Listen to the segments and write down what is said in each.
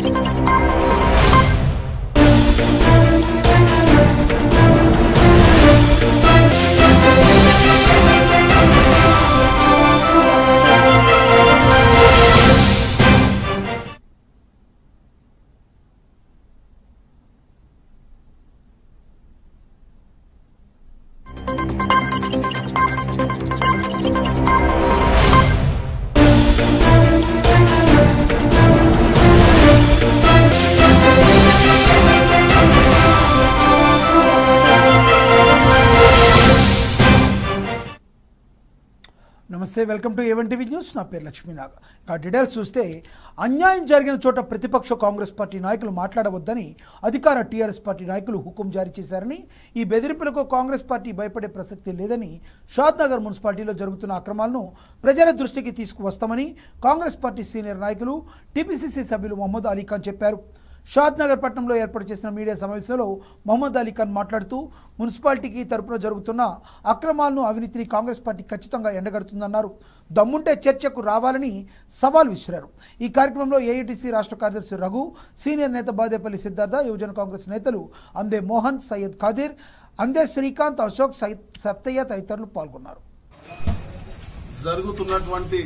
నమస్తే, welcome to A1 TV news. నా పేరు లక్ష్మీనాగ్. డీటెయిల్స్ చూస్తే అన్యాయం జరిగిన చోట ప్రతిపక్ష కాంగ్రెస్ పార్టీ నాయకులు మాట్లాడవద్దని అధికార టీఆర్ఎస్ పార్టీ నాయకులు హుకుం జారీ చేశారని, ఈ బెదిరింపులకు కాంగ్రెస్ పార్టీ భయపడే ప్రసక్తి లేదని, షాద్ నగర్ మున్సిపాలిటీలో జరుగుతున్న అక్రమాలను ప్రజల దృష్టికి తీసుకువస్తామని కాంగ్రెస్ పార్టీ సీనియర్ నాయకులు టీపీసీసీ సభ్యులు మహమ్మద్ అలీఖాన్ చెప్పారు. షాద్ నగర్ పట్టణంలో ఏర్పాటు చేసిన మీడియా సమావేశంలో మహమ్మద్ అలీఖాన్ మాట్లాడుతూ మున్సిపాలిటీకి తరపున జరుగుతున్న అక్రమాలను, అవినీతిని కాంగ్రెస్ పార్టీ ఖచ్చితంగా ఎండగడుతుందన్నారు. దమ్ముంటే చర్చకు రావాలని సవాల్ విసిరారు. ఈ కార్యక్రమంలో ఏఐటీసీ రాష్ట్ర కార్యదర్శి రఘు, సీనియర్ నేత బాదేపల్లి సిద్ధార్థ, యువజన కాంగ్రెస్ నేతలు అందే మోహన్, సయ్యద్ ఖాదీర్, అందే శ్రీకాంత్, అశోక్, సత్తయ్య తదితరులు పాల్గొన్నారు. జరుగుతున్నటువంటి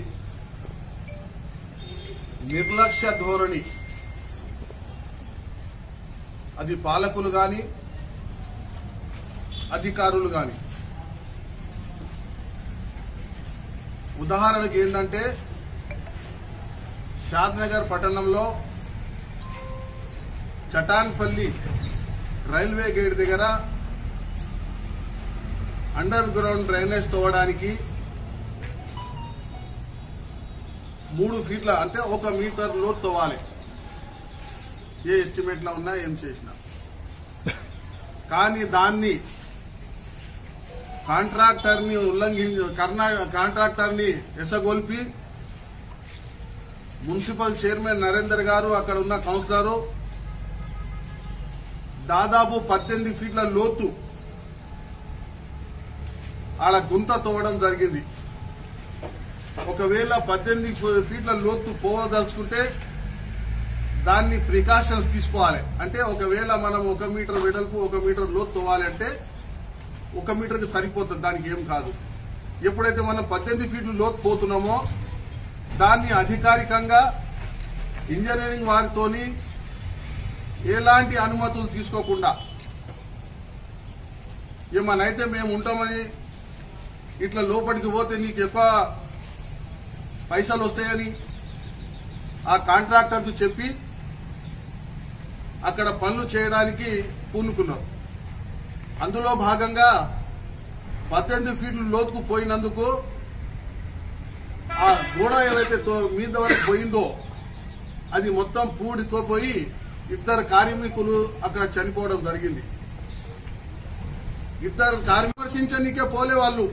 నిర్లక్ష్య ధోరణి, అది పాలకులు గాని అధికారులు గాని, ఉదాహరణకు ఏంటంటే షాద్ నగర్ పట్టణంలో చటాన్పల్లి రైల్వే గేట్ దగ్గర అండర్ గ్రౌండ్ డ్రైనేజ్ తవ్వడానికి 3 ఫీట్ల అంటే 1 మీటర్ లోతు తవ్వాలి. ఏ ఎస్టిమేట్లో ఉన్నా ఏం చేసినా కానీ దాన్ని కాంట్రాక్టర్ని కాంట్రాక్టర్ని ఎసగొల్పి మున్సిపల్ చైర్మన్ నరేందర్ గారు, అక్కడ ఉన్న కౌన్సిలరు దాదాపు 18 ఫీట్ల లోతు ఆడ గుంత తవ్వడం జరిగింది. ఒకవేళ 18 ఫీట్ల లోతు పోవదలుచుకుంటే దాన్ని ప్రికాషన్స్ తీసుకోవాలి. అంటే ఒకవేళ మనం 1 మీటర్ వెడల్పు 1 మీటర్ లోతు తవ్వాలి అంటే 1 మీటర్కి సరిపోతుంది, దానికి ఏం కాదు. ఎప్పుడైతే మనం 18 ఫీట్లు లోతు పోతున్నామో దాన్ని అధికారికంగా ఇంజనీరింగ్ వారితోని ఎలాంటి అనుమతులు తీసుకోకుండా, ఏమనైతే మేము ఉంటామని ఇట్లా లోపలికి పోతే నీకు ఎక్కువ పైసలు వస్తాయని ఆ కాంట్రాక్టర్కు చెప్పి అక్కడ పనులు చేయడానికి పూనుకున్నారు. అందులో భాగంగా 18 ఫీట్లు లోతుకు పోయినందుకు ఆ గోడ ఏదైతే మీద వరకు పోయిందో అది మొత్తం పూడిపోయి 2 కార్మికులు అక్కడ చనిపోవడం జరిగింది. 2 కార్మికులు విమర్శించనీకే పోలే వాళ్ళు.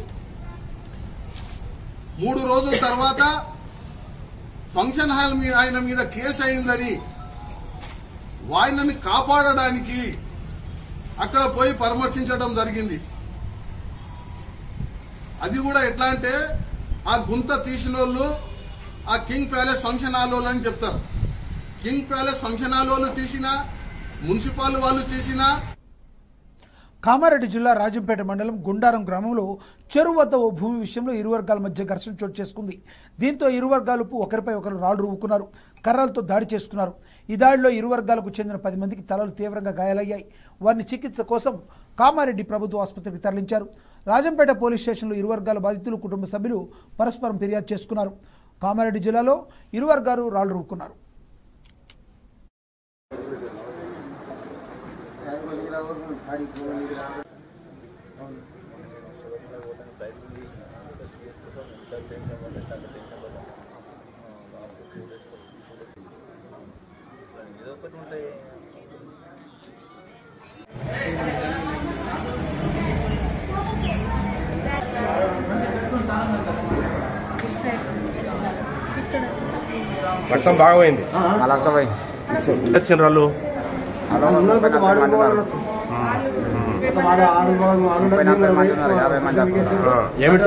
3 రోజుల తర్వాత ఫంక్షన్ హాల్ ఆయన మీద కేసు అయిందని ఆయనని కాపాడడానికి అక్కడ పోయి పరామర్శించడం జరిగింది. అది కూడా ఎట్లా అంటే ఆ గుంత తీసిన వాళ్ళు ఆ కింగ్ ప్యాలెస్ ఫంక్షన్ హాల్ వాళ్ళు అని చెప్తారు. కింగ్ ప్యాలెస్ ఫంక్షన్ హాల్ వాళ్ళు తీసినా, మున్సిపల్ వాళ్ళు చేసినా. కామారెడ్డి జిల్లా రాజంపేట మండలం గుండారం గ్రామంలో చెరువు వద్ద ఓ భూమి విషయంలో ఇరు వర్గాల మధ్య ఘర్షణ చోటు చేసుకుంది. దీంతో ఇరు వర్గాలు ఒకరిపై ఒకరు రాళ్లు రువ్వుకున్నారు, కర్రలతో దాడి చేసుకున్నారు. ఈ దాడిలో ఇరు వర్గాలకు చెందిన 10 మందికి తలలు తీవ్రంగా గాయాలయ్యాయి. వారిని చికిత్స కోసం కామారెడ్డి ప్రభుత్వ ఆసుపత్రికి తరలించారు. రాజంపేట పోలీస్ స్టేషన్లో ఇరు వర్గాల బాధితులు, కుటుంబ సభ్యులు పరస్పరం ఫిర్యాదు చేసుకున్నారు. కామారెడ్డి జిల్లాలో ఇరు వర్గాలు రాళ్లు రువ్వుకున్నారు. వర్షం బాగా పోయింది. వచ్చిన రాళ్ళు ఏమిటో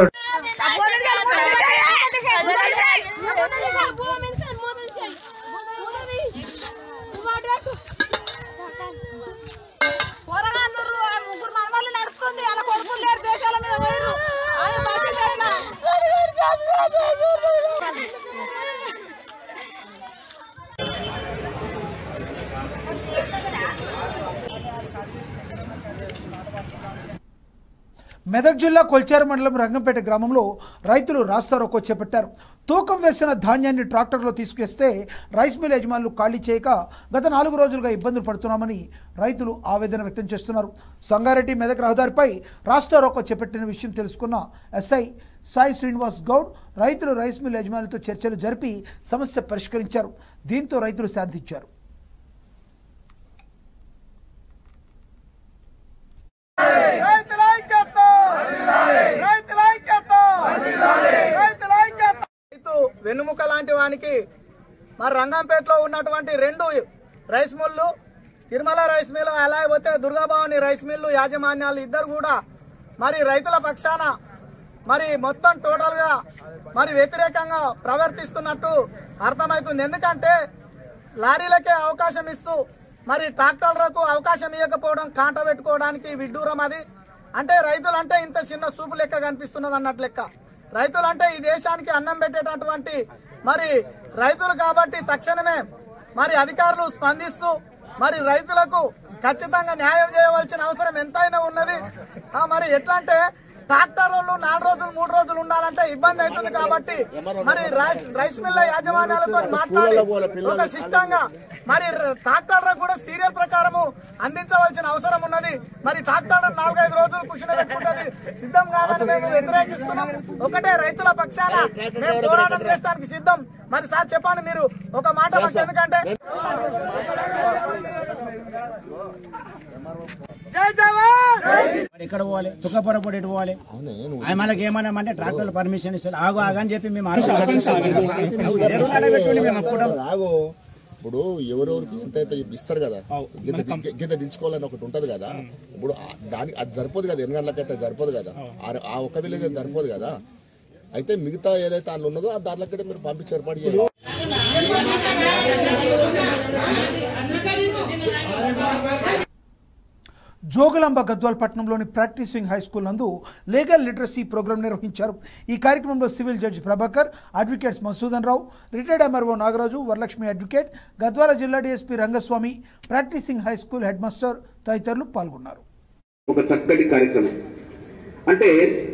మెదక్ జిల్లా కొల్చారు మండలం రంగంపేట గ్రామంలో రైతులు రాస్తారోకో చేపట్టారు. తూకం వేసిన ధాన్యాన్ని ట్రాక్టర్లో తీసుకొస్తే రైస్ మిల్ యజమానులు ఖాళీ చేయక గత 4 రోజులుగా ఇబ్బందులు పడుతున్నామని రైతులు ఆవేదన వ్యక్తం చేస్తున్నారు. సంగారెడ్డి మెదక్ రహదారిపై రాస్తారోకో చేపట్టిన విషయం తెలుసుకున్న ఎస్ఐ సాయి శ్రీనివాస్ గౌడ్ రైతులు రైస్ మిల్ యజమానులతో చర్చలు జరిపి సమస్య పరిష్కరించారు. దీంతో రైతులు శాంతించారు. వెన్నుముక లాంటి వానికి మరి రంగంపేటలో ఉన్నటువంటి 2 rice mill, Tirumala rice mill, అలాగే దుర్గాభవాని రైస్ మిల్లు యాజమాన్యాలు ఇద్దరు కూడా మరి రైతుల పక్షాన మరి మొత్తం టోటల్గా మరి వ్యతిరేకంగా ప్రవర్తిస్తున్నట్టు అర్థమవుతుంది. ఎందుకంటే లారీలకే అవకాశం ఇస్తూ మరి ట్రాక్టర్లకు అవకాశం ఇవ్వకపోవడం కాంట పెట్టుకోవడానికి విడ్డూరం. అది అంటే రైతులంటే ఇంత చిన్న చూపు లెక్క కనిపిస్తున్నది అన్నట్లు లెక్క. రైతులంటే ఈ దేశానికి అన్నం పెట్టేటటువంటి మరి రైతులు కాబట్టి తక్షణమే మరి అధికారులు స్పందిస్తూ మరి రైతులకు ఖచ్చితంగా న్యాయం చేయవలసిన అవసరం ఎంతైనా ఉన్నది. మరి ఎట్లా అంటే ట్రాక్టర్ వాళ్ళు 4 రోజులు 3 రోజులు ఉండాలంటే ఇబ్బంది అవుతుంది కాబట్టి మరి రైస్ మిల్ల యాజమాన్యాలతో మాట్లాడి ఒక సిస్టంగా మరి ట్రాక్టర్ కూడా సీరియల్ ప్రకారము అందించవలసిన అవసరం ఉన్నది. మరి ట్రాక్టర్ 4-5 రోజులు కూర్చునేటట్టున్నది సిద్ధం కాదని మేము వ్యతిరేకిస్తున్నాం. ఒకటే రైతుల పక్షాన మేము పోరాటం చేస్తానికి సిద్ధం. మరి సార్ చెప్పండి మీరు ఒక మాట మాకు, ఎందుకంటే జై జవాన్ ఎక్కడ పోవాలి, తుక్కపుర పొడి ఎటు పోవాలి, మనకి ఏమన్నామంటే ట్రాక్టర్ పర్మిషన్ ఇస్తారు. ఆగు ఆగని చెప్పి మేము ఇప్పుడు ఎవరెవరికి ఎంతైతే ఇస్తారు కదా, గిద్ద దించుకోవాలని ఒకటి ఉంటది కదా. ఇప్పుడు దానికి అది సరిపోదు కదా, 8 గంటలకైతే సరిపోదు కదా, ఆ ఒక్క విలేజ్ సరిపోదు కదా. అయితే మిగతా ఏదైతే అందులో ఉన్నదో ఆ దాంట్లోకి మీరు పంపించి ఏర్పాటు చేయాలి. జోగులాంబ గద్వాల్ పట్టణంలోని ప్రాక్టీసింగ్ హై స్కూల్ నందు లీగల్ లిటరసీ ప్రోగ్రాం నిర్వహించారు. ఈ కార్యక్రమంలో civil judge Prabhakar, advocates Masudan Rao, retired MRO Nagaraju, Varalakshmi advocate, Gadwala జిల్లా DSP Rangaswamy, practicing high school head master తదితరులు పాల్గొన్నారు. ఒక చక్కటి కార్యక్రమం అంటే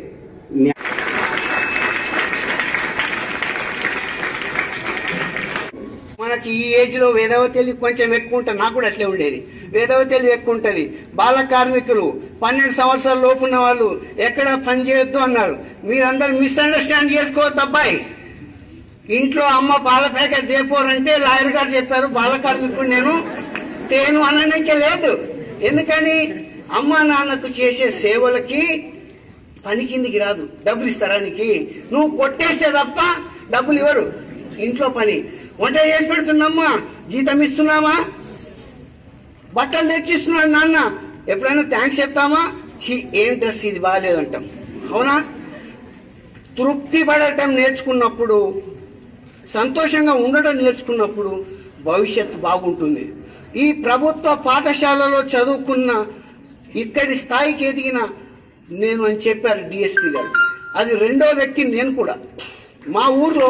మనకి ఈ ఏజ్ లో వేదవతెలి కొంచెం ఎక్కువ ఉంటుంది. నాకు కూడా అట్లే ఉండేది. వేదవతెలి ఎక్కువ ఉంటుంది. బాల కార్మికులు 12 సంవత్సరాల లోపు ఉన్న వాళ్ళు ఎక్కడ పని చేయొద్దు అన్నారు. మీరందరూ మిస్అండర్స్టాండ్ చేసుకోవద్దు. అబ్బాయి ఇంట్లో అమ్మ పాల ప్యాకెట్ దేపోరంటే లాయర్ గారు చెప్పారు బాల కార్మికుడు నేను తేను అనడానికి లేదు. ఎందుకని అమ్మ నాన్నకు చేసే సేవలకి పని కిందికి రాదు. డబ్బులు ఇస్తారా నీకు? నువ్వు కొట్టేస్తే తప్ప డబ్బులు ఇవ్వరు. ఇంట్లో పని వంట చేసి పెడుతుందమ్మా, జీతం ఇస్తున్నామా, బట్టలు తెచ్చిస్తున్నాడు నాన్న, ఎప్పుడైనా థ్యాంక్స్ చెప్తామా? ఏం డ్రెస్ ఇది బాగాలేదంటాం. అవునా? తృప్తి పడటం నేర్చుకున్నప్పుడు, సంతోషంగా ఉండటం నేర్చుకున్నప్పుడు భవిష్యత్తు బాగుంటుంది. ఈ ప్రభుత్వ పాఠశాలలో చదువుకున్న ఇక్కడి స్థాయికి ఎదిగిన నేను అని చెప్పారు డిఎస్పీ గారు. అది 2వ వ్యక్తి నేను కూడా. మా ఊర్లో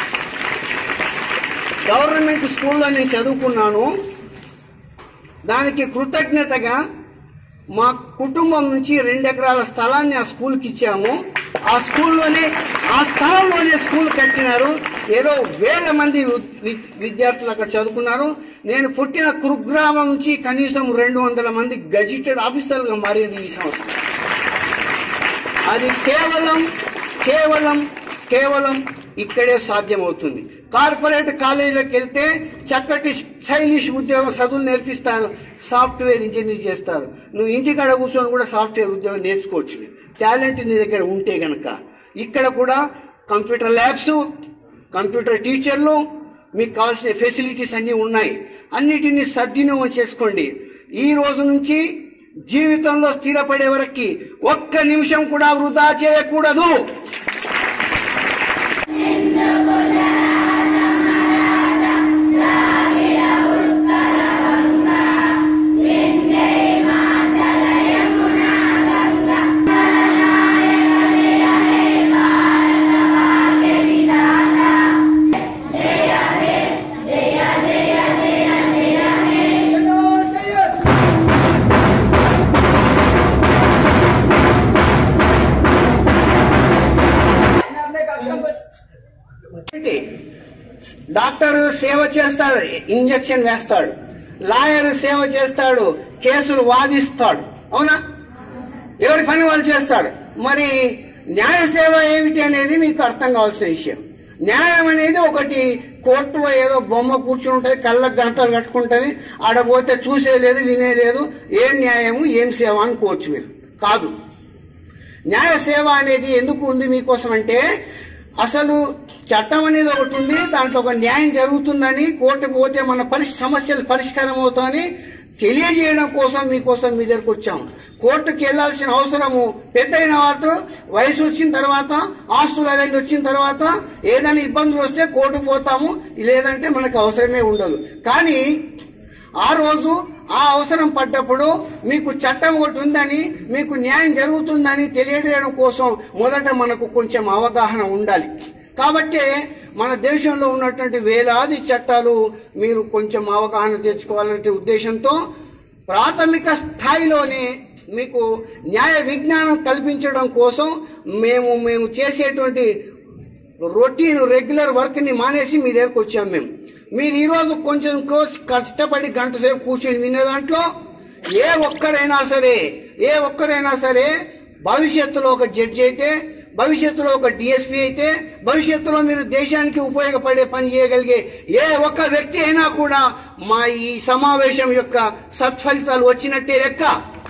గవర్నమెంట్ స్కూల్లో నేను చదువుకున్నాను. దానికి కృతజ్ఞతగా మా కుటుంబం నుంచి 2 ఎకరాల స్థలాన్ని ఆ స్కూల్కి ఇచ్చాము. ఆ స్థలంలోనే స్కూల్ కట్టినారు. ఏదో వేల మంది విద్యార్థులు అక్కడ చదువుకున్నారు. నేను పుట్టిన కురుగ్రామం నుంచి కనీసం 200 మంది గజిటెడ్ ఆఫీసర్లుగా మారింది ఈ సంవత్సరం. అది కేవలం ఇక్కడే సాధ్యమవుతుంది. కార్పొరేట్ కాలేజీలోకి వెళ్తే చక్కటి స్టైలిష్ ఉద్యోగం చదువులు నేర్పిస్తారు, సాఫ్ట్వేర్ ఇంజనీర్ చేస్తారు. నువ్వు ఇంటికాడ కూర్చొని కూడా సాఫ్ట్వేర్ ఉద్యోగం నేర్చుకోవచ్చు టాలెంట్ నీ దగ్గర ఉంటే గనక. ఇక్కడ కూడా కంప్యూటర్ ల్యాబ్స్, కంప్యూటర్ టీచర్లు, మీకు కావాల్సిన ఫెసిలిటీస్ అన్నీ ఉన్నాయి. అన్నిటినీ సద్వినియోగం చేసుకోండి. ఈ రోజు నుంచి జీవితంలో స్థిరపడే వరకు ఒక్క నిమిషం కూడా వృధా చేయకూడదు. సేవ చేస్తాడు, ఇంజెక్షన్ వేస్తాడు. లాయర్ సేవ చేస్తాడు, కేసులు వాదిస్తాడు. అవునా? ఎవరి పని వాళ్ళు చేస్తారు. మరి న్యాయ సేవ ఏమిటి అనేది మీకు అర్థం కావాల్సిన విషయం. న్యాయం అనేది ఒకటి కోర్టులో ఏదో బొమ్మ కూర్చుని ఉంటుంది, కళ్ళకు గంటలు కట్టుకుంటుంది, ఆడపోతే చూసేలేదు వినేలేదు, ఏం న్యాయము ఏం సేవ అనుకోవచ్చు మీరు. కాదు. న్యాయ సేవ అనేది ఎందుకు ఉంది మీకోసం అంటే, అసలు చట్టం అనేది ఒకటి ఉంది, దాంట్లో ఒక న్యాయం జరుగుతుందని, కోర్టుకు పోతే మన సమస్యలు పరిష్కారం అవుతాయని తెలియజేయడం కోసం మీకోసం మీ దగ్గరకు వచ్చాము. కోర్టుకు వెళ్లాల్సిన అవసరము పెద్దయిన వారితో వయసు వచ్చిన తర్వాత, ఆస్తులు అవన్నీ వచ్చిన తర్వాత ఏదైనా ఇబ్బందులు వస్తే కోర్టుకు పోతాము, లేదంటే మనకు అవసరమే ఉండదు. కానీ ఆ రోజు ఆ అవసరం పడ్డప్పుడు మీకు చట్టం ఒకటి ఉందని, మీకు న్యాయం జరుగుతుందని తెలియజేయడం కోసం మొదట మనకు కొంచెం అవగాహన ఉండాలి. కాబట్టి మన దేశంలో ఉన్నటువంటి వేలాది చట్టాలు మీరు కొంచెం అవగాహన తెచ్చుకోవాలనే ఉద్దేశంతో ప్రాథమిక స్థాయిలోనే మీకు న్యాయ విజ్ఞానం కల్పించడం కోసం మేము చేసేటువంటి రొటీన్ రెగ్యులర్ వర్క్ ని మానేసి మీ దగ్గరకు వచ్చాం. మీరు ఈరోజు కొంచెం కష్టపడి గంట సేపు కూర్చొని వినే దాంట్లో ఏ ఒక్కరైనా సరే భవిష్యత్తులో ఒక జడ్జి అయితే, భవిష్యత్తులో ఒక డిఎస్పీ అయితే, భవిష్యత్తులో మీరు దేశానికి ఉపయోగపడే పని చేయగలిగే ఏ ఒక్క వ్యక్తి అయినా కూడా మా ఈ సమావేశం యొక్క సత్ఫలితాలు వచ్చినట్టే లెక్క.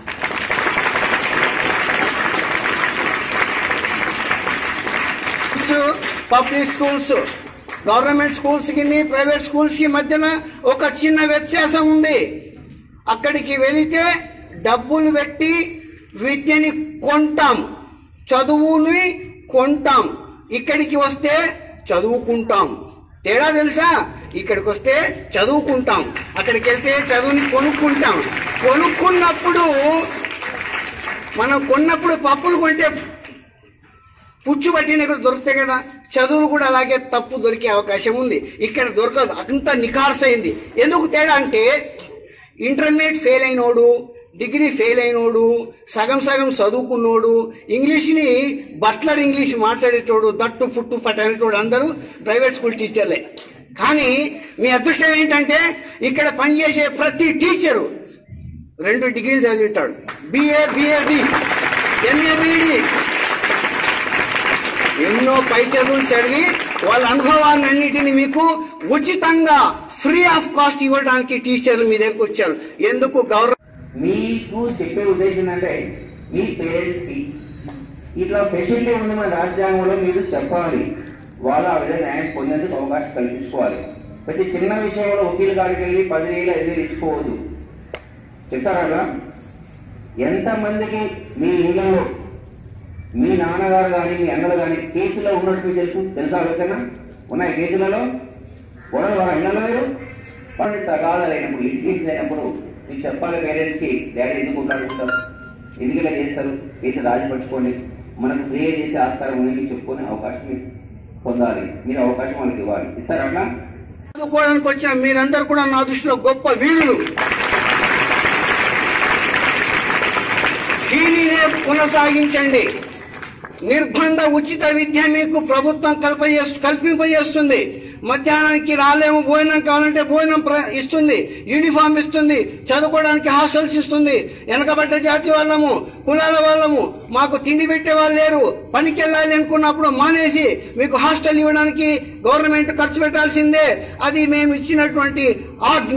పబ్లిక్ స్కూల్స్, గవర్నమెంట్ స్కూల్స్ కి ప్రైవేట్ స్కూల్స్ కి మధ్యన ఒక చిన్న వ్యత్యాసం ఉంది. అక్కడికి వెళితే డబ్బులు పెట్టి విద్యని కొంటాం, చదువుని కొంటాం. ఇక్కడికి వస్తే చదువుకుంటాం. తేడా తెలుసా? ఇక్కడికి వస్తే చదువుకుంటాం, అక్కడికి వెళ్తే చదువుని కొనుక్కుంటాం. కొనుక్కున్నప్పుడు మనం కొన్నప్పుడు పప్పులు కొంటే పుచ్చు పట్టిన దొరుకుతాయి కదా, చదువులు కూడా అలాగే తప్పు దొరికే అవకాశం ఉంది. ఇక్కడ దొరకదు, అంత నికార్సైంది. ఎందుకు తేడా అంటే, ఇంటర్మీడియట్ ఫెయిల్ అయినోడు, డిగ్రీ ఫెయిల్ అయినోడు, సగం చదువుకున్నోడు, ఇంగ్లీష్ని బట్లర్ ఇంగ్లీష్ మాట్లాడేటోడు, దట్టు పుట్టు పట్టనేటోడు అందరూ ప్రైవేట్ స్కూల్ టీచర్లే. కానీ మీ అదృష్టం ఏంటంటే, ఇక్కడ పనిచేసే ప్రతి టీచరు 2 డిగ్రీలు చదివింటాడు. BA, BAD, MA, BD, ఎన్నో పై చదువులు చదివి వాళ్ళ అనుభవాన్ని అన్నిటిని మీకు ఉచితంగా ఫ్రీ ఆఫ్ కాస్ట్ ఇవ్వడానికి టీచర్లు మీ దగ్గరకు వచ్చారు. ఎందుకు? మీకు చెప్పే ఉద్దేశం అంటే, మీ పేరెంట్స్ కి ఇట్లా ఫెసిలిటీ ఉంది మన రాజ్యాంగంలో, మీరు చెప్పాలి, వాళ్ళు ఆ విధంగా న్యాయం పొందేందుకు అవకాశం కల్పించుకోవాలి. ప్రతి చిన్న విషయంలో వకీలు కాడికి వెళ్ళి 10,000 5,000 ఇచ్చుకోవద్దు. చెప్తారా? ఎంతమందికి మీ ఇళ్లలో మీ నాన్నగారు కానీ మీ అన్నలు కానీ కేసులో ఉన్నట్టు తెలుసా? ఎవరికైనా ఉన్నాయి కేసులలో? గొడవ ఇళ్లలో మీరు తగాదాలైనప్పుడు, లిటిగేషన్ అయినప్పుడు మీకు చెప్పాలి పేరెంట్స్ కి, డాడీ ఎందుకు ఉంటారు, ఎందుకు ఇలా చేస్తారు, కేసు రాజపరచుకోండి, మనకు ఫ్రీ చేసే ఆస్కారం ఉంది మీకు చెప్పుకునే అవకాశం మీరు పొందాలి. మీరు అవకాశం వాళ్ళకి ఇవ్వాలి. ఇస్తారు అట్లా? చదువుకోవడానికి వచ్చిన మీరందరూ కూడా నా దృష్టిలో గొప్ప వీరులు. దీనినే కొనసాగించండి. నిర్బంధ ఉచిత విద్య మీకు ప్రభుత్వం కల్పింపజేస్తుంది. మధ్యాహ్నానికి రాలేము, భోజనం కావాలంటే భోజనం ఇస్తుంది, యూనిఫామ్ ఇస్తుంది, చదువుకోవడానికి హాస్టల్స్ ఇస్తుంది. వెనకబడ్డ జాతి వాళ్ళము, కులాల వాళ్ళము, మాకు తిండి పెట్టే వాళ్ళు లేరు, పనికి వెళ్ళాలి అనుకున్నప్పుడు మానేసి మీకు హాస్టల్ ఇవ్వడానికి గవర్నమెంట్ ఖర్చు పెట్టాల్సిందే. అది మేము ఇచ్చినటువంటి ఆజ్ఞ.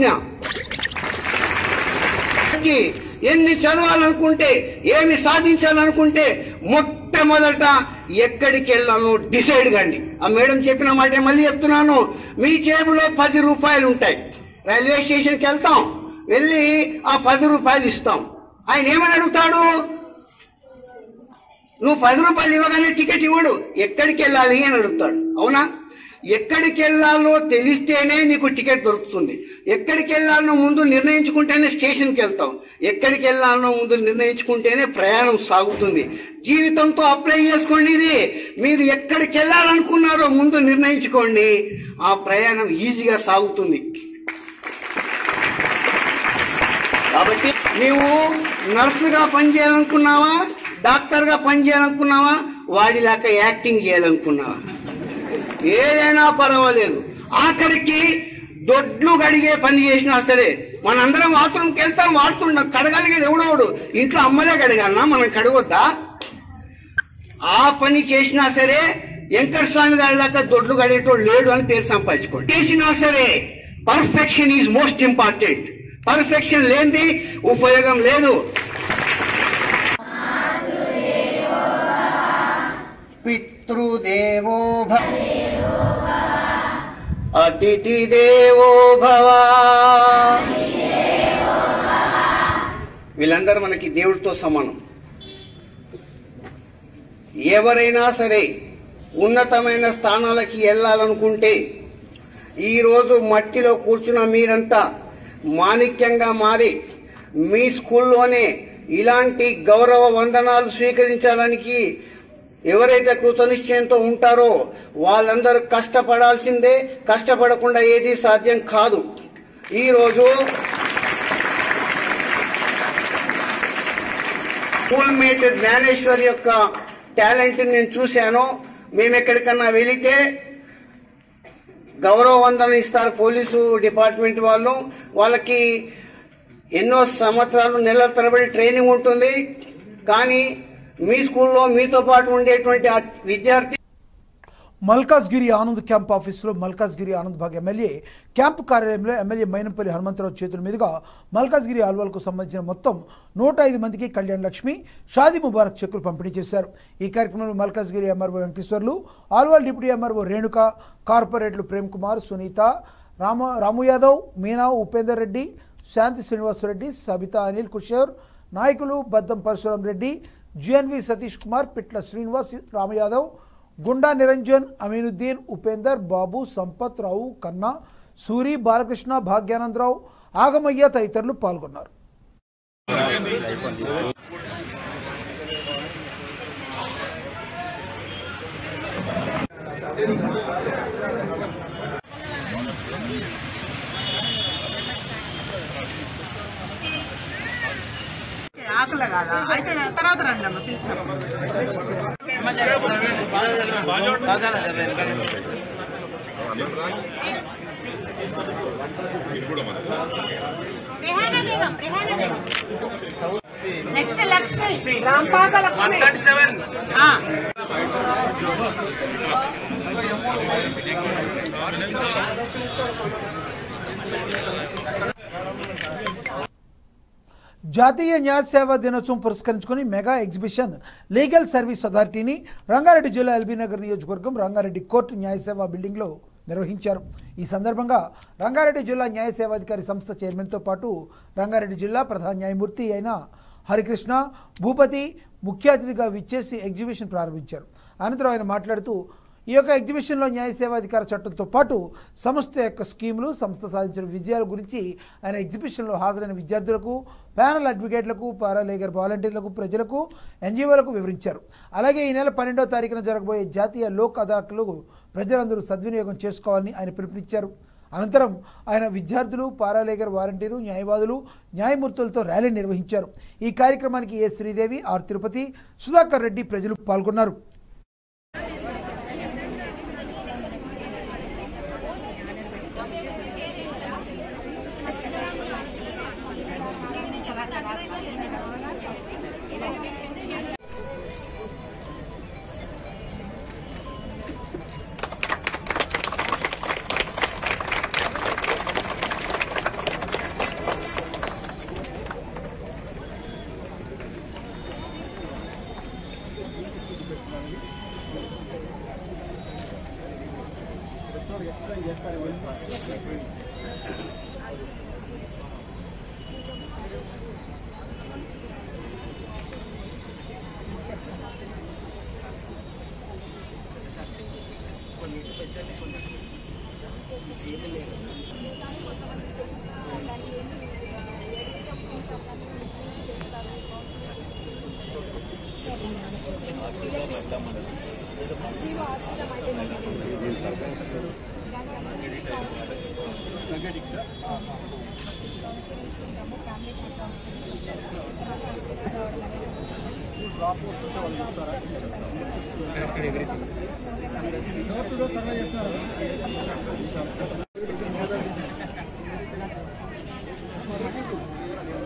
ఎన్ని చదవాలనుకుంటే, ఏమి సాధించాలనుకుంటే మొట్టమొదట ఎక్కడికి వెళ్ళాలో డిసైడ్ కండి. ఆ మేడం చెప్పిన మాట మళ్ళీ చెప్తున్నాను. మీ జేబులో 10 రూపాయలు ఉంటాయి. రైల్వే స్టేషన్కి వెళ్తాం, వెళ్ళి ఆ 10 రూపాయలు ఇస్తాం. ఆయన ఏమని అడుగుతాడు? నువ్వు 10 రూపాయలు ఇవ్వగానే టికెట్ ఇవ్వడు, ఎక్కడికి వెళ్ళాలి అని అడుగుతాడు. అవునా? ఎక్కడికి వెళ్ళాలో తెలిస్తేనే నీకు టికెట్ దొరుకుతుంది. ఎక్కడికి వెళ్ళాలనో ముందు నిర్ణయించుకుంటేనే స్టేషన్కి వెళ్తాం. ఎక్కడికి వెళ్ళాలనో ముందు నిర్ణయించుకుంటేనే ప్రయాణం సాగుతుంది. జీవితంతో అప్లై చేసుకోండి. ఇది మీరు ఎక్కడికి వెళ్ళాలనుకున్నారో ముందు నిర్ణయించుకోండి, ఆ ప్రయాణం ఈజీగా సాగుతుంది. కాబట్టి నీవు నర్సుగా పనిచేయాలనుకున్నావా, డాక్టర్గా పనిచేయాలనుకున్నావా, వాడిలాగా యాక్టింగ్ చేయాలనుకున్నావా, ఏదైనా పర్వాలేదు. ఆఖరికి దొడ్లు కడిగే పని చేసినా సరే మనందరం బాత్రూమ్కి వెళ్తాం, వాడుతుంటాం. కడగలిగేది ఎవడోడు, ఇంట్లో అమ్మలే కడగాలన్నా, మనం కడగొద్దా? ఆ పని చేసినా సరే వెంకట స్వామి గారి దాకా దొడ్లు కడిగేటోడు లేడు అని పేరు సంపాదించుకోండి. చేసినా సరే perfection is most important. Perfection లేనిది ఉపయోగం లేదు. పితృదేవో భవ, అతిథి దేవో భవ. వీళ్ళందరూ మనకి దేవుడితో సమానం. ఎవరైనా సరే ఉన్నతమైన స్థానాలకి వెళ్ళాలనుకుంటే ఈరోజు మట్టిలో కూర్చున్న మీరంతా మాణిక్యంగా మారి మీ స్కూల్లోనే ఇలాంటి గౌరవ వందనాలు స్వీకరించడానికి ఎవరైతే కృతనిశ్చయంతో ఉంటారో వాళ్ళందరూ కష్టపడాల్సిందే. కష్టపడకుండా ఏది సాధ్యం కాదు. ఈరోజు స్కూల్ మేట్ జ్ఞానేశ్వర్ యొక్క టాలెంట్ నేను చూశాను. మేము ఎక్కడికన్నా వెళితే గౌరవ వందనం ఇస్తారు పోలీసు డిపార్ట్మెంట్ వాళ్ళు. వాళ్ళకి ఎన్నో సంవత్సరాలు నెలల తరబడి ట్రైనింగ్ ఉంటుంది. కానీ మీ స్కూల్లో మీతో పాటు ఉండేటువంటి విద్యార్థి మల్కాజ్గిరి ఆనంద్ క్యాంప్ ఆఫీసులో మల్కాజ్గిరి ఆనంద్ బాగ్ ఎమ్మెల్యే క్యాంపు కార్యాలయంలో ఎమ్మెల్యే మైనంపల్లి హనుమంతరావు చేతుల మీదుగా మల్కాజ్గిరి ఆల్వాల్కు సంబంధించిన మొత్తం 105 మందికి కళ్యాణ్ లక్ష్మి, షాదీ ముబారక్ చెక్కులు పంపిణీ చేశారు. ఈ కార్యక్రమంలో Malkajgiri MRO Venkateshwarlu, Alwal deputy MRO Renuka, కార్పొరేట్లు ప్రేమ్ కుమార్, సునీత, రాము యాదవ్, మీనా, ఉపేందర్ రెడ్డి, శాంతి శ్రీనివాసరెడ్డి, సబితా అనిల్ కుషేర్, నాయకులు బద్దం పరశురాం రెడ్డి, జిఎన్వి సతీష్ కుమార్, పిట్ల శ్రీనివాస్, రామయాదవ్, గుండా నిరంజన్, అమీనుద్దీన్, ఉపేందర్, బాబు, సంపత్, రావు, కన్నా, సూరి, బాలకృష్ణ, భాగ్యానందరావు, ఆగమయ్య తదితరులు పాల్గొన్నారు. అయితే తర్వాత రండి అమ్మ నెక్స్ట్ లక్ష్మి, రాంపాక లక్ష్మి. జాతీయ న్యాయ సేవా దినోత్సవం పురస్కరించుకుని మెగా ఎగ్జిబిషన్ లీగల్ సర్వీస్ అథారిటీని రంగారెడ్డి జిల్లా ఎల్బీనగర్ నియోజకవర్గం రంగారెడ్డి కోర్టు న్యాయ సేవా బిల్డింగ్లో నిర్వహించారు. ఈ సందర్భంగా రంగారెడ్డి జిల్లా న్యాయ సేవాధికారి సంస్థ చైర్మన్తో పాటు రంగారెడ్డి జిల్లా ప్రధాన న్యాయమూర్తి అయిన హరికృష్ణ భూపతి ముఖ్య అతిథిగా విచ్చేసి ఎగ్జిబిషన్ ప్రారంభించారు. అనంతరం ఆయన మాట్లాడుతూ ఈ యొక్క ఎగ్జిబిషన్లో న్యాయ సేవాధికార చట్టంతో పాటు సంస్థ యొక్క స్కీములు, సంస్థ సాధించిన విజయాల గురించి ఆయన ఎగ్జిబిషన్లో హాజరైన విద్యార్థులకు, ప్యానల్ అడ్వకేట్లకు, పారాలీగల్ వాలంటీర్లకు, ప్రజలకు, ఎన్జీఓలకు వివరించారు. అలాగే ఈ నెల 12వ తారీఖున జరగబోయే జాతీయ లోక్ అదాలత్లు ప్రజలందరూ సద్వినియోగం చేసుకోవాలని ఆయన పిలుపునిచ్చారు. అనంతరం ఆయన విద్యార్థులు, పారాలీగల్ వాలంటీరు, న్యాయవాదులు, న్యాయమూర్తులతో ర్యాలీ నిర్వహించారు. ఈ కార్యక్రమానికి ఏ శ్రీదేవి, ఆర్ తిరుపతి, సుధాకర్ రెడ్డి ప్రజలు పాల్గొన్నారు.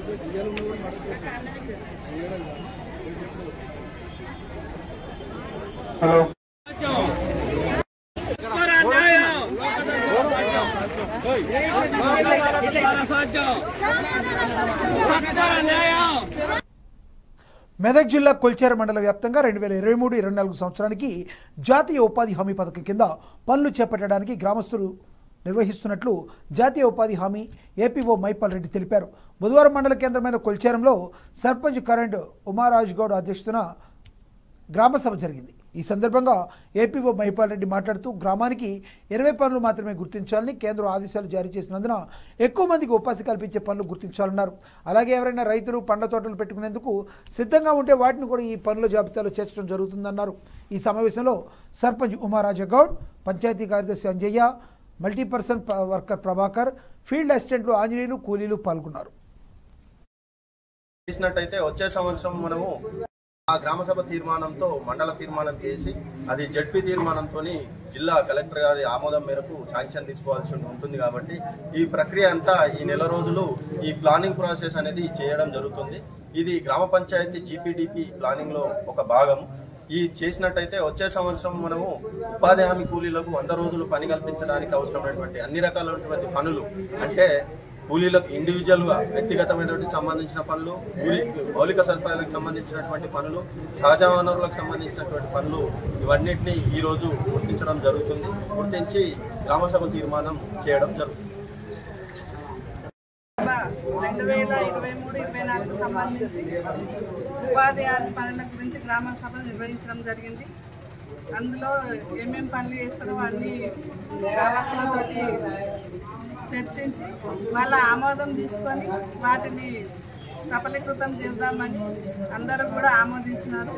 మెదక్ జిల్లా కొల్చేరు మండల వ్యాప్తంగా 2023-24 సంవత్సరానికి జాతీయ ఉపాధి హామీ పథకం కింద పనులు చేపట్టడానికి గ్రామస్తులు నిర్వహిస్తున్నట్లు జాతీయ ఉపాధి హామీ ఏపీఓ మైపాల్ రెడ్డి తెలిపారు. బుధవారం మండల కేంద్రమైన కొల్చేరంలో సర్పంచ్ కరెంట్ ఉమారాజ్ గౌడ్ అధ్యక్షతన గ్రామ సభ జరిగింది. ఈ సందర్భంగా ఏపీఓ మైపాల్ రెడ్డి మాట్లాడుతూ గ్రామానికి 20 పనులు మాత్రమే గుర్తించాలని కేంద్రం ఆదేశాలు జారీ చేసినందున ఎక్కువ మందికి ఉపాధి కల్పించే పనులు గుర్తించాలన్నారు. అలాగే ఎవరైనా రైతులు పండ్ల తోటలు పెట్టుకునేందుకు సిద్ధంగా ఉంటే వాటిని కూడా ఈ పనుల జాబితాలో చేర్చడం జరుగుతుందన్నారు. ఈ సమావేశంలో సర్పంచ్ ఉమారాజ గౌడ్, పంచాయతీ కార్యదర్శి Anjaiah, multi person worker Prabhakar, field అసిస్టెంట్లు ఆంజనేయులు, కూలీలు పాల్గొన్నారు. చేసినట్టయితే వచ్చే సంవత్సరం మనము ఆ గ్రామ సభ తీర్మానంతో మండల తీర్మానం చేసి అది జడ్పీ తీర్మానంతో జిల్లా కలెక్టర్ గారి ఆమోదం మేరకు శాంక్షన్ తీసుకోవాల్సి ఉంటుంది. కాబట్టి ఈ ప్రక్రియ అంతా ఈ నెల రోజులు ఈ ప్లానింగ్ ప్రాసెస్ అనేది చేయడం జరుగుతుంది. ఇది గ్రామ పంచాయతీ జీపీడీపీ ప్లానింగ్లో ఒక భాగం. ఈ చేసినట్టయితే వచ్చే సంవత్సరం మనము ఉపాధి హామీ కూలీలకు 100 రోజులు పని కల్పించడానికి అవసరమైనటువంటి అన్ని రకాలైనటువంటి పనులు, అంటే కూలీలకు ఇండివిజువల్గా వ్యక్తిగతమైనటువంటి సంబంధించిన పనులు, మౌలిక సదుపాయాలకు సంబంధించినటువంటి పనులు, సహజ వనరులకు సంబంధించినటువంటి పనులు, ఇవన్నిటినీ ఈరోజు గుర్తించడం జరుగుతుంది. గుర్తించి గ్రామసభ తీర్మానం చేయడం జరుగుతుంది. 2023-24 సంబంధించి ఉపాధి హామీ పనుల గురించి గ్రామ సభ నిర్వహించడం జరిగింది. అందులో ఏమేమి పనులు చేస్తారో అన్ని గ్రామస్తులతోటి చర్చించి వాళ్ళ ఆమోదం తీసుకొని వాటిని సఫలీకృతం చేద్దామని అందరూ కూడా ఆమోదించినారు.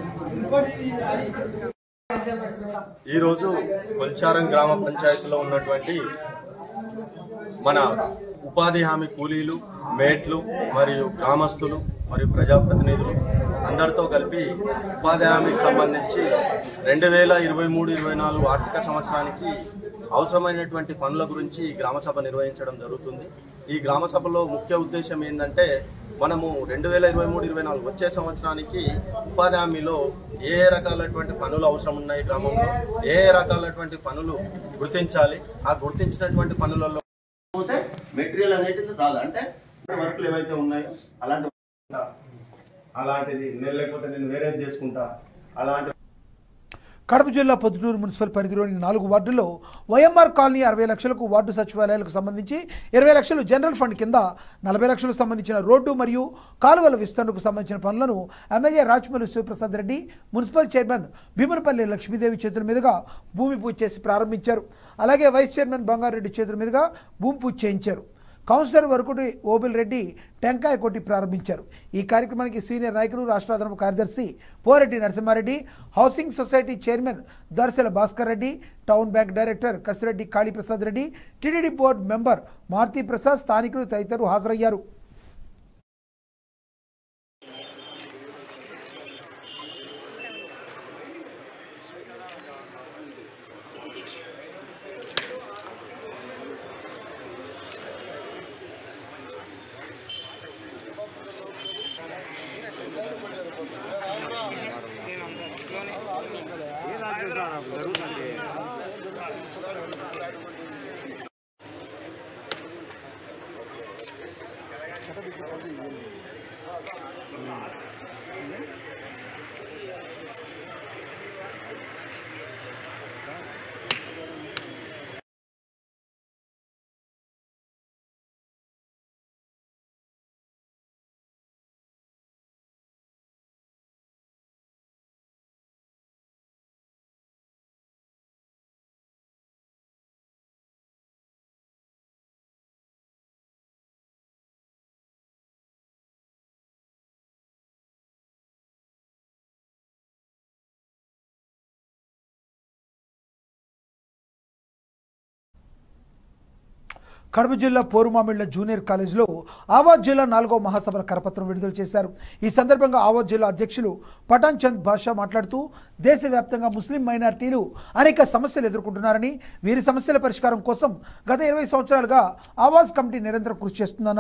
ఈరోజు కొల్చారం గ్రామ పంచాయతీలో ఉన్నటువంటి మన ఉపాధి హామీ కూలీలు, మేట్లు మరియు గ్రామస్తులు మరియు ప్రజాప్రతినిధులు అందరితో కలిపి ఉపాధి హామీకి సంబంధించి 2023-24 ఆర్థిక సంవత్సరానికి అవసరమైనటువంటి పనుల గురించి గ్రామసభ నిర్వహించడం జరుగుతుంది. ఈ గ్రామసభలో ముఖ్య ఉద్దేశం ఏంటంటే మనము 2023-24 వచ్చే సంవత్సరానికి ఉపాధి హామీలో ఏ రకాలైనటువంటి పనులు అవసరం ఉన్నాయి, గ్రామంలో ఏ రకాలైనటువంటి పనులు గుర్తించాలి, ఆ గుర్తించినటువంటి పనులలో పోతే మెటీరియల్ అనేది రాదు, అంటే వర్క్లు ఏవైతే ఉన్నాయో అలాంటిది నేను లేకపోతే నేను వేరే చేసుకుంటా అలాంటి. కడప జిల్లా పొద్దుటూరు మున్సిపల్ పరిధిలోని 4 వార్డుల్లో వైఎంఆర్ కాలనీ 60 లక్షలకు, వార్డు సచివాలయాలకు సంబంధించి 20 లక్షలు, జనరల్ ఫండ్ కింద 40 లక్షలకు సంబంధించిన రోడ్డు మరియు కాలువల విస్తరణకు సంబంధించిన పనులను MLA Rachamalli Sivaprasad Reddy, municipal chairman Bhimanapalli Lakshmidevi చేతుల మీదుగా భూమి పూజ చేసి ప్రారంభించారు. అలాగే వైస్ చైర్మన్ బంగారెడ్డి చేతుల మీదుగా భూమి పూజ చేయించారు. కౌన్సిలర్ వరకుటి ఓబిల్ రెడ్డి టెంకాయ కొట్టి ప్రారంభించారు. ఈ కార్యక్రమానికి సీనియర్ నాయకులు, రాష్ట్ర అదనపు కార్యదర్శి Poreddy Narasimha Reddy, housing society chairman Darshala Bhaskar Reddy, town bank director Kasireddy Kaliprasad Reddy, TDD board member Maruthi Prasad, స్థానికులు తదితరులు హాజరయ్యారు. కడప జిల్లా పోరుమామిళ్ల జూనియర్ కాలేజీలో ఆవాజ్ జిల్లా 4వ మహాసభల కరపత్రం విడుదల చేశారు. ఈ సందర్భంగా ఆవాజ్ జిల్లా అధ్యక్షులు పఠాన్ చంద్ బాషా మాట్లాడుతూ దేశవ్యాప్తంగా ముస్లిం మైనారిటీలు అనేక సమస్యలు ఎదుర్కొంటున్నారని, వీరి సమస్యల పరిష్కారం కోసం గత 20 సంవత్సరాలుగా ఆవాజ్ కమిటీ నిరంతరం కృషి చేస్తుందన్నారు.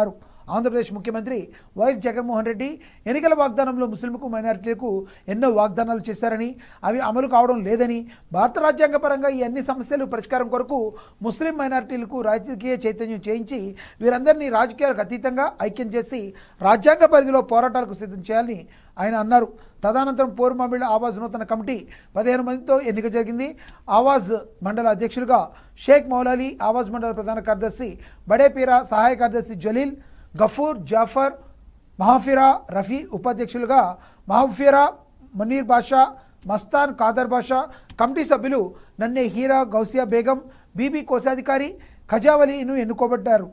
ఆంధ్రప్రదేశ్ ముఖ్యమంత్రి వైఎస్ జగన్మోహన్ రెడ్డి ఎన్నికల వాగ్దానంలో ముస్లింలకు మైనారిటీలకు ఎన్నో వాగ్దానాలు చేశారని అవి అమలు కావడం లేదని, భారత రాజ్యాంగపరంగా ఈ అన్ని సమస్యలు పరిష్కారం కొరకు ముస్లిం మైనారిటీలకు రాజకీయ చైతన్యం చేయించి వీరందరినీ రాజకీయాలకు అతీతంగా ఐక్యం చేసి రాజ్యాంగ పరిధిలో పోరాటాలకు సిద్ధం చేయాలని ఆయన అన్నారు. తదనంతరం పూర్వమామిళ్ళ ఆవాజ్ నూతన కమిటీ 15 మందితో ఎన్నిక జరిగింది. ఆవాజ్ మండల అధ్యక్షులుగా షేక్ మౌలాలి, ఆవాజ్ మండల ప్రధాన కార్యదర్శి బడేపీరా, సహాయ కార్యదర్శి జలీల్, గఫూర్, జాఫర్, మహాఫిరా, రఫీ, ఉపాధ్యక్షులుగా మహఫిరా, మునీర్ బాషా, మస్తాన్, ఖాదర్ బాషా. కమిటీ సభ్యులు నన్నే హీరా, గౌసియా బేగం, బీబీ కోశాధికారి, ఖజావలీను ఎన్నుకోబడ్డారు.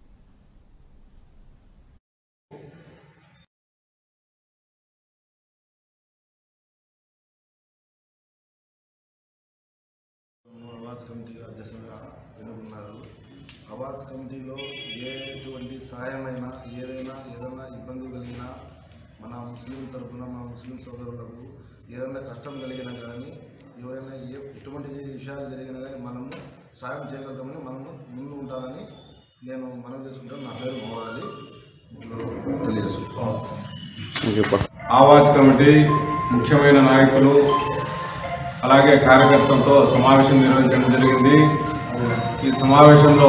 ఆవాజ్ కమిటీ అధ్యక్షులుగా ఎన్నుకున్నారు. ఆవాజ్ కమిటీలో ఎటువంటి సహాయమైనా ఏదైనా ఇబ్బంది కలిగినా మన ముస్లిం తరఫున మన ముస్లిం సోదరులకు ఏదైనా కష్టం కలిగినా కానీ ఏదైనా ఎటువంటి విషయాలు జరిగినా కానీ మనము సాయం చేయగలుగుతామని మనము ముందు ఉంటానని నేను మనం చేసుకుంటాను. నా పేరు మౌలాలి. తెలియజేసుకుంటాను. ఆవాజ్ కమిటీ ముఖ్యమైన నాయకులు అలాగే కార్యకర్తలతో సమావేశం నిర్వహించడం జరిగింది. ఈ సమావేశంలో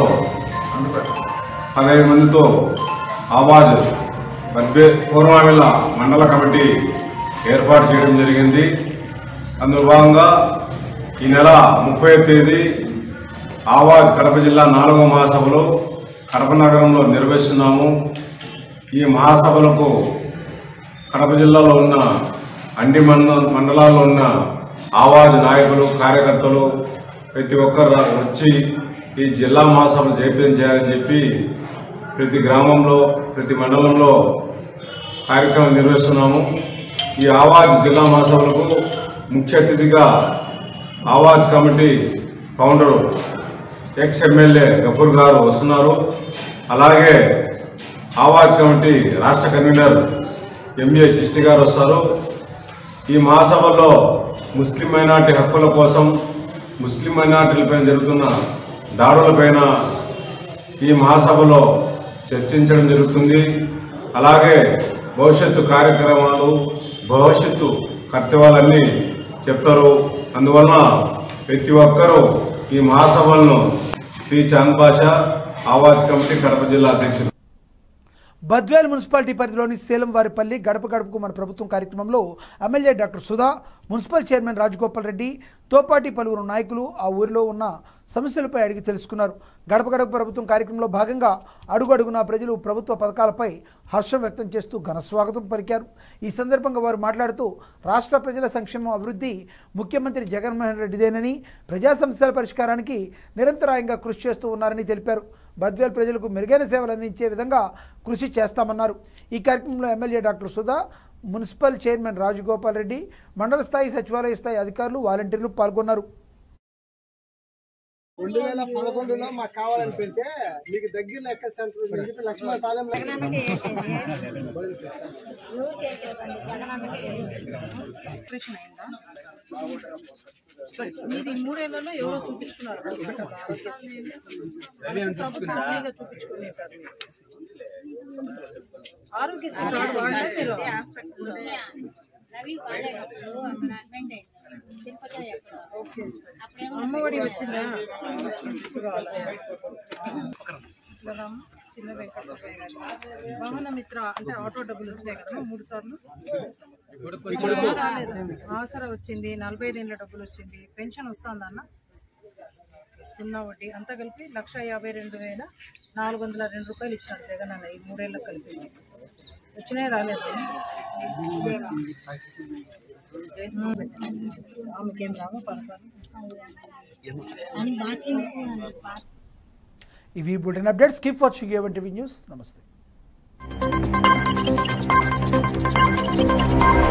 15 మందితో ఆవాజ్ పూర్వమామిళ్ళ మండల కమిటీ ఏర్పాటు చేయడం జరిగింది. అందులో భాగంగా ఈ నెల 30వ తేదీ ఆవాజ్ కడప జిల్లా 4వ మహాసభలో కడప నగరంలో నిర్వహిస్తున్నాము. ఈ మహాసభలకు కడప జిల్లాలో ఉన్న అన్ని మండలాల్లో ఉన్న ఆవాజ్ నాయకులు, కార్యకర్తలు ప్రతి ఒక్కరు వచ్చి ఈ జిల్లా మహాసభలు జయప్రదం చేయాలని చెప్పి ప్రతి గ్రామంలో ప్రతి మండలంలో కార్యక్రమం నిర్వహిస్తున్నాము. ఈ ఆవాజ్ జిల్లా మహాసభలకు ముఖ్య అతిథిగా Awaaz committee founder ex MLA Gafoor గారు వస్తున్నారు. అలాగే ఆవాజ్ కమిటీ రాష్ట్ర కన్వీనర్ ఎంఏ చిష్టి గారు వస్తారు. ఈ మహాసభలో ముస్లిం మైనార్టీ హక్కుల కోసం, ముస్లిం మైనార్టీలపై జరుగుతున్న దాడులపైన ఈ మహాసభలో చర్చించడం జరుగుతుంది. అలాగే భవిష్యత్తు కార్యక్రమాలు, భవిష్యత్తు కర్తవ్యాలన్నీ చెప్తారు. అందువలన ప్రతి ఒక్కరూ ఈ మహాసభలను పి చాంద్ బాషా, ఆవాజ్ కమిటీ కడప జిల్లా అధ్యక్షులు. బద్వేల్ మున్సిపాలిటీ పరిధిలోని సేలంవారిపల్లి గడప గడపకు మన ప్రభుత్వం కార్యక్రమంలో MLA doctor Sudha, municipal chairman Rajagopal Reddy తో పాటు పలువురు నాయకులు ఆ ఊరిలో ఉన్న సమస్యలపై అడిగి తెలుసుకున్నారు. గడప గడప ప్రభుత్వం కార్యక్రమంలో భాగంగా అడుగడుగున ప్రజలు ప్రభుత్వ పథకాలపై హర్షం వ్యక్తం చేస్తూ ఘనస్వాగతం పలికారు. ఈ సందర్భంగా వారు మాట్లాడుతూ రాష్ట్ర ప్రజల సంక్షేమం, అభివృద్ధి ముఖ్యమంత్రి జగన్మోహన్ రెడ్డిదేనని, ప్రజా సమస్యల పరిష్కారానికి నిరంతరాయంగా కృషి చేస్తూ ఉన్నారని తెలిపారు. బద్వేల్ ప్రజలకు మెరుగైన సేవలు అందించే విధంగా కృషి చేస్తామన్నారు. ఈ కార్యక్రమంలో MLA doctor Sudha, municipal chairman Rajagopal Reddy, మండల స్థాయి, సచివాలయ స్థాయి అధికారులు, వాలంటీర్లు పాల్గొన్నారు. 2011లో మాకు కావాలని పెడితే మీకు దగ్గరలో ఎక్కడ సెంటర్ లక్ష్మీపాలెం మీరు 3 ఏళ్లలో ఎవరో చూపిస్తున్నారు. ఆరోగ్యశ్రీ కార్డు వాడితే మీరు అమ్మఒడి వచ్చిందా? చిన్న వెంకటరమయ్య గారు వాహన మిత్ర అంటే ఆటో డబ్బులు వచ్చినాయి కదా 3 సార్లు రాలేదు. ఆసరా వచ్చింది, 45 ఏళ్ళ డబ్బులు వచ్చింది, పెన్షన్ వస్తుందన్న 0 వడ్డీ అంతా కలిపి 1,52,402 రూపాయలు ఇచ్చినాడు జగన్ అన్న. ఈ 3 ఏళ్ళకి కలిపి వచ్చినాయి, రాలేదు. ఆమెకేం రావా పథకాలు? ఇవి bulletin updates. Keep watching A1 TV news. నమస్తే.